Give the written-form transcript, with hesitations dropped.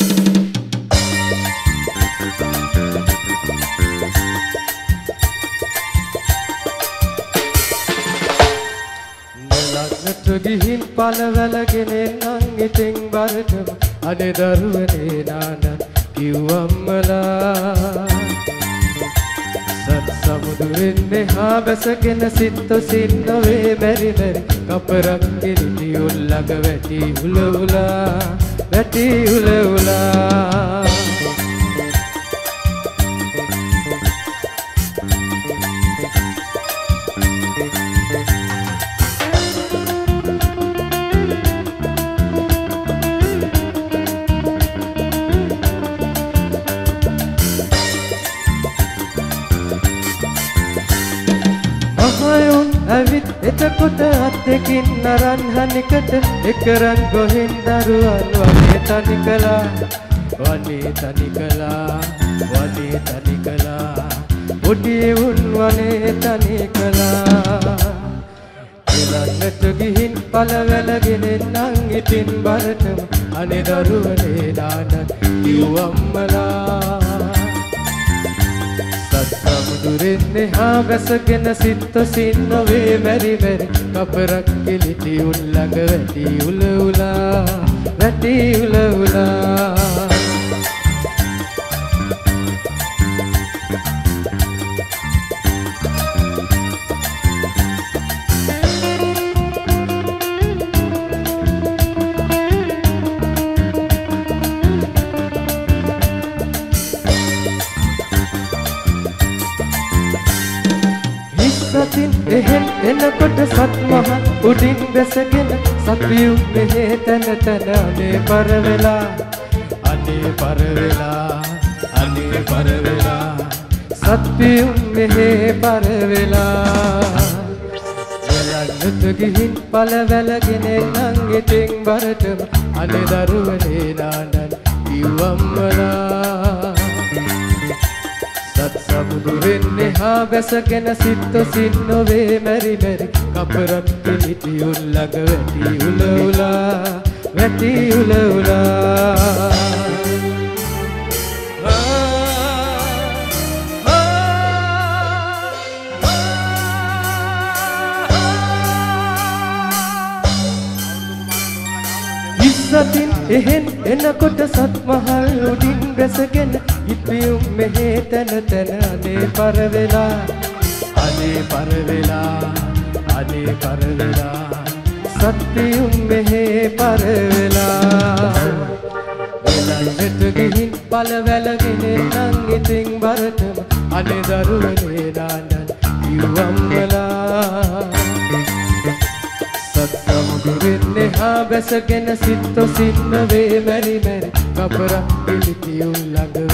ගිහින් පළවැලගෙන එන්නම් ඉතින් බරටම අනේ දරුවනේ නාන කිව්වම්මලා සත් සමුදුරෙන් එහා බැසගෙන සිත්තුසින් නොවේ මෙරි මෙරි කපරක් කිරිටි උල්ලඟ වැටි උල උලා ඇවිත් එතකොට අත් දෙකින් නරන් හනිකට එකරන් ගොහින් දරුවන් වනේ තනි කළා පොඩි උන් වනේ තනි කළා එලන්නට ගිහින් පළවැලගෙන එන්නම් ඉතින් බරටම අනේ දරුවනේ නාන කිව්වම්මලා සමුදුරෙන් එහා බැසගෙන සිත්තුසින් නොවේ මෙරි මෙරි කපරක් කිලිටි උල්ලඟ වැටි උල උලා සතින් එහෙන් එනකොට සත් මහ උඩින් බැසගෙන සතියු මෙහෙ තන තන අනේ පර වෙලා සතියු මෙහෙ පර වෙලා යලන්නට ගිහින් පළවැලගෙන එන්නම් ඉතින් බරටම අනේ දරුවනේ නානන් කිව්වම්මලා සමුදුරෙන් එහා බැසගෙන සිත්තුසින් නොවේ මෙරි මෙරි කපරක් කිලිටි උල්ලඟ වැටි උල උලා ඉස්සතින් එහෙන් එනකොට සත් මහල් උඩින් බැසගෙන ඉපියුම් මෙහෙ තන තන අනේ පර වෙලා සත්‍යුම් මෙහෙ පර වෙලා එලන්නට ගිහින් පළවැලගෙන එන්නම් ඉතින් බරටම අනේ දරුවනේ නානන් කිව්වම්මලා සමුදුරෙන් එහා බැසගෙන සිත්තුසින් නොවේ මෙරි මෙරි කපරක් කිලිටි උල්ලඟ